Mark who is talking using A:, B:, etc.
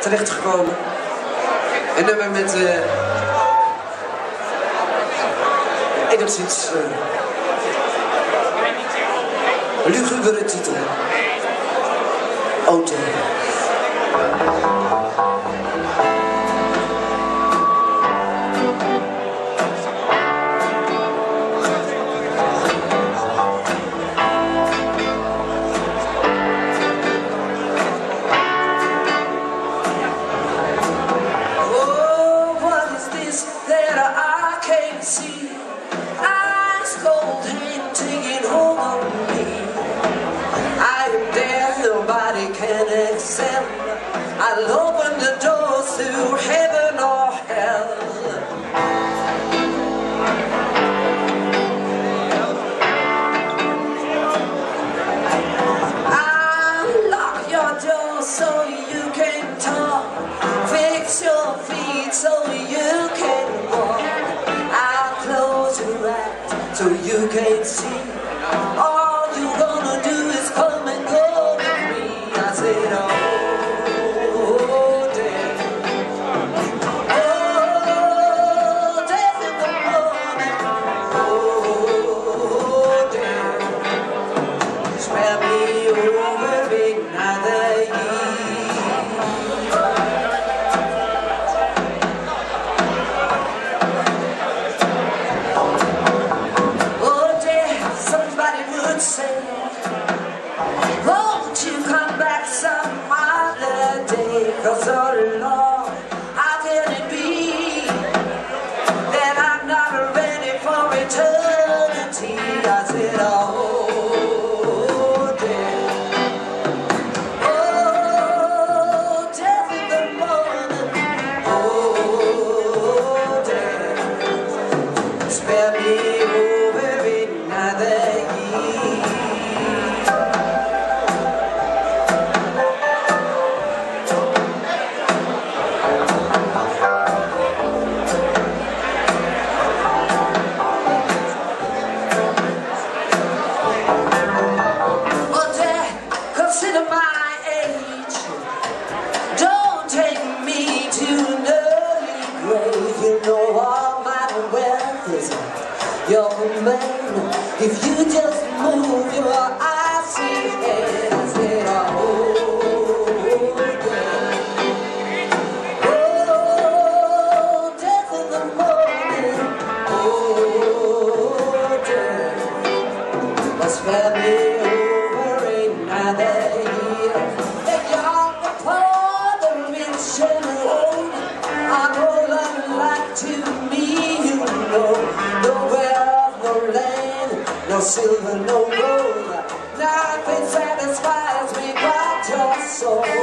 A: terechtgekomen. Een nummer met enigszins lugubere titel. Auto.
B: See, Icecold hand taking hold of me. I am there, nobody can accept. I'll open the doors to heaven or hell. I'll lock your door so you can talk. Fix your feet so you can walk. So you can't see. All you gonna do is come and go with me. I said, oh, death. Oh, death in the morning. Oh, death. Spare me over another year. Say, won't you come back some other day? 'Cause oh Lord, how can it be that I'm not ready for eternity? I said, oh, death. Oh, death in the morning. Oh, death. Spare me over another year. Consider my age. Don't take me to an early grave. You know all my wealth is your man. If you just move your eyes to your head, I said, oh, death. Oh, death in the morning. Oh, death. But spare me over another year. The young, the poor, the rich and the old are all unlike to me, you know. No wealth, no land, no silver, no gold. Nothing satisfies me but your soul.